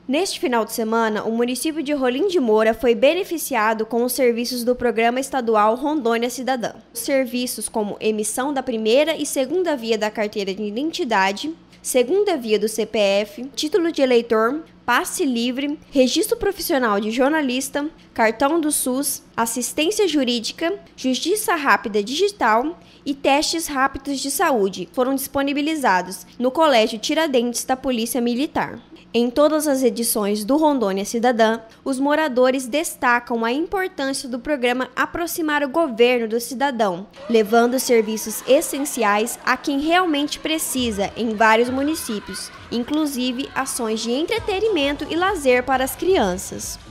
Neste final de semana, o município de Rolim de Moura foi beneficiado com os serviços do Programa Estadual Rondônia Cidadã. Serviços como emissão da primeira e segunda via da carteira de identidade, segunda via do CPF, título de eleitor, passe livre, registro profissional de jornalista, cartão do SUS, assistência jurídica, justiça rápida digital e testes rápidos de saúde foram disponibilizados no Colégio Tiradentes da Polícia Militar. Em todas as edições do Rondônia Cidadã, os moradores destacam a importância do programa aproximar o governo do cidadão, levando serviços essenciais a quem realmente precisa em vários municípios, inclusive ações de entretenimento e lazer para as crianças.